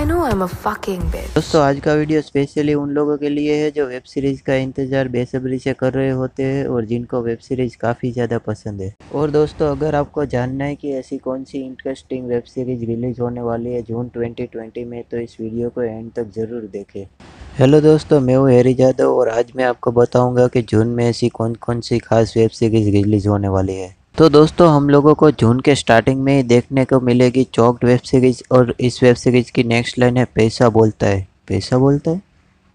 I know I'm a fucking bitch. दोस्तों आज का वीडियो स्पेशली उन लोगों के लिए है जो वेब सीरीज का इंतजार बेसब्री से कर रहे होते हैं और जिनको वेब सीरीज काफ़ी ज़्यादा पसंद है। और दोस्तों अगर आपको जानना है कि ऐसी कौन सी इंटरेस्टिंग वेब सीरीज रिलीज होने वाली है जून 2020 में, तो इस वीडियो को एंड तक ज़रूर देखें। हेलो दोस्तों, मैं हूँ हैरी जादव और आज मैं आपको बताऊंगा कि जून में ऐसी कौन कौन सी खास वेब सीरीज रिलीज होने वाली है। तो दोस्तों हम लोगों को जून के स्टार्टिंग में ही देखने को मिलेगी चॉक्ड वेब सीरीज और इस वेब सीरीज की नेक्स्ट लाइन है पैसा बोलता है। पैसा बोलता है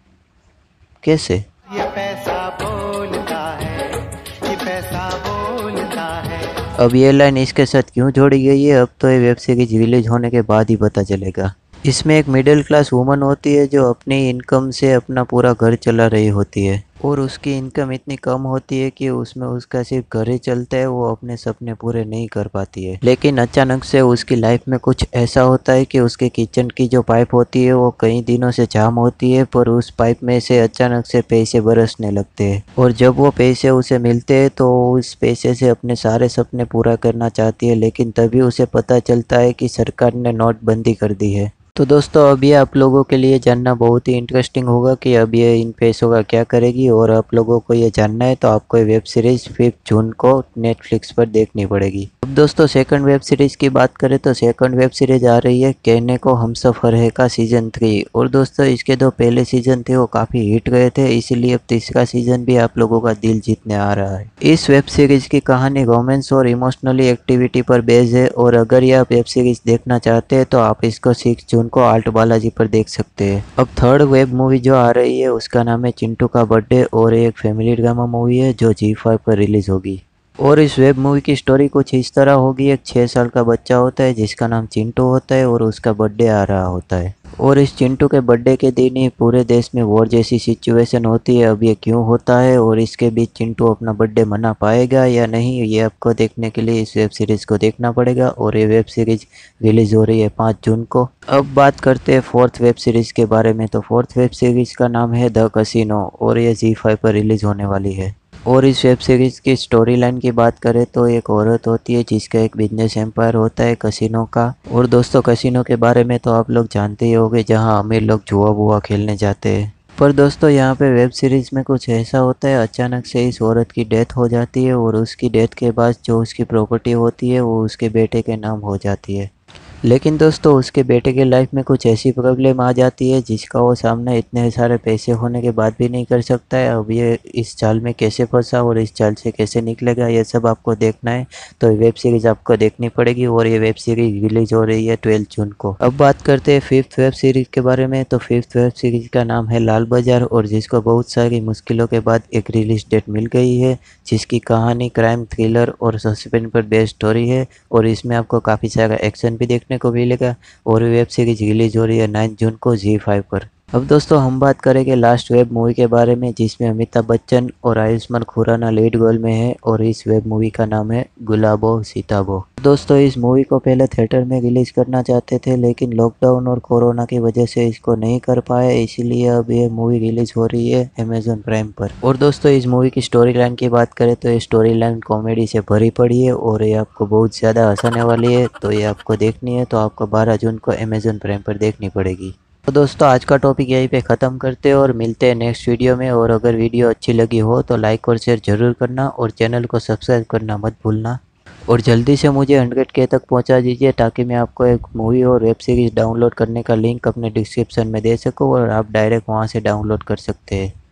कैसे? ये पैसा बोलता है, ये पैसा बोलता है। अब ये लाइन इसके साथ क्यों जोड़ी गई है अब तो ये वेब सीरीज रिलीज होने के बाद ही पता चलेगा। इसमें एक मिडिल क्लास वुमन होती है जो अपनी इनकम से अपना पूरा घर चला रही होती है और उसकी इनकम इतनी कम होती है कि उसमें उसका सिर्फ घर ही चलता है, वो अपने सपने पूरे नहीं कर पाती है। लेकिन अचानक से उसकी लाइफ में कुछ ऐसा होता है कि उसके किचन की जो पाइप होती है वो कई दिनों से जाम होती है, पर उस पाइप में से अचानक से पैसे बरसने लगते हैं और जब वो पैसे उसे मिलते हैं तो उस पैसे से अपने सारे सपने पूरा करना चाहती है। लेकिन तभी उसे पता चलता है कि सरकार ने नोटबंदी कर दी है। तो दोस्तों अब ये आप लोगों के लिए जानना बहुत ही इंटरेस्टिंग होगा कि अब ये इन पैसों का क्या करेगी, और आप लोगों को ये जानना है तो आपको ये वेब सीरीज 5 जून को नेटफ्लिक्स पर देखनी पड़ेगी। अब दोस्तों सेकंड वेब सीरीज की बात करें तो सेकंड वेब सीरीज आ रही है कहने को हमसफर है का सीजन 3। और दोस्तों इसके दो पहले सीजन थे वो काफ़ी हिट गए थे, इसीलिए अब तीसरा सीजन भी आप लोगों का दिल जीतने आ रहा है। इस वेब सीरीज की कहानी रोमांस और इमोशनली एक्टिविटी पर बेस्ड है और अगर ये आप वेब सीरीज देखना चाहते हैं तो आप इसको 6 जून को आर्ट बालाजी पर देख सकते हैं। अब थर्ड वेब मूवी जो आ रही है उसका नाम है चिंटू का बर्थडे और एक फैमिली ड्रामा मूवी है जो G5 पर रिलीज होगी। और इस वेब मूवी की स्टोरी कुछ इस तरह होगी। एक 6 साल का बच्चा होता है जिसका नाम चिंटू होता है और उसका बर्थडे आ रहा होता है और इस चिंटू के बर्थडे के दिन ही पूरे देश में वॉर जैसी सिचुएशन होती है। अब ये क्यों होता है और इसके बीच चिंटू अपना बर्थडे मना पाएगा या नहीं, ये आपको देखने के लिए इस वेब सीरीज को देखना पड़ेगा। और ये वेब सीरीज रिलीज हो रही है 5 जून को। अब बात करते हैं फोर्थ वेब सीरीज के बारे में। तो फोर्थ वेब सीरीज का नाम है द कैसीनो और ये G5 पर रिलीज होने वाली है। और इस वेब सीरीज की स्टोरी लाइन की बात करें तो एक औरत होती है जिसका एक बिजनेस एम्पायर होता है कैसीनो का। और दोस्तों कैसीनो के बारे में तो आप लोग जानते ही होंगे जहां अमीर लोग जुआ बुआ खेलने जाते हैं। पर दोस्तों यहाँ पे वेब सीरीज में कुछ ऐसा होता है, अचानक से इस औरत की डेथ हो जाती है और उसकी डेथ के बाद जो उसकी प्रॉपर्टी होती है वो उसके बेटे के नाम हो जाती है। लेकिन दोस्तों उसके बेटे के लाइफ में कुछ ऐसी प्रॉब्लम आ जाती है जिसका वो सामना इतने सारे पैसे होने के बाद भी नहीं कर सकता है। अब ये इस जाल में कैसे फंसा और इस जाल से कैसे निकलेगा ये सब आपको देखना है, तो वेब सीरीज आपको देखनी पड़ेगी और ये वेब सीरीज रिलीज हो रही है 12 जून को। अब बात करते हैं फिफ्थ वेब सीरीज के बारे में। तो फिफ्थ वेब सीरीज का नाम है लाल बाजार और जिसको बहुत सारी मुश्किलों के बाद एक रिलीज डेट मिल गई है, जिसकी कहानी क्राइम थ्रिलर और सस्पेंस पर बेस्ड स्टोरी है और इसमें आपको काफ़ी सारा एक्शन भी देखने को मिलेगा। और वेब सीरीज रिलीज हो रही है 9 जून को G5 पर। अब दोस्तों हम बात करेंगे लास्ट वेब मूवी के बारे में जिसमें अमिताभ बच्चन और आयुष्मान खुराना लीड रोल में है और इस वेब मूवी का नाम है गुलाबो सीताबो। दोस्तों इस मूवी को पहले थिएटर में रिलीज करना चाहते थे लेकिन लॉकडाउन और कोरोना की वजह से इसको नहीं कर पाए, इसीलिए अब ये मूवी रिलीज हो रही है अमेजॉन प्राइम पर। और दोस्तों इस मूवी की स्टोरी लाइन की बात करें तो ये स्टोरी लाइन कॉमेडी से भरी पड़ी है और ये आपको बहुत ज़्यादा हंसाने वाली है, तो ये आपको देखनी है तो आपको 12 जून को अमेजॉन प्राइम पर देखनी पड़ेगी। तो दोस्तों आज का टॉपिक यहीं पे ख़त्म करते हैं और मिलते हैं नेक्स्ट वीडियो में। और अगर वीडियो अच्छी लगी हो तो लाइक और शेयर ज़रूर करना और चैनल को सब्सक्राइब करना मत भूलना। और जल्दी से मुझे 100K तक पहुंचा दीजिए ताकि मैं आपको एक मूवी और वेब सीरीज़ डाउनलोड करने का लिंक अपने डिस्क्रिप्शन में दे सकूं और आप डायरेक्ट वहां से डाउनलोड कर सकते हैं।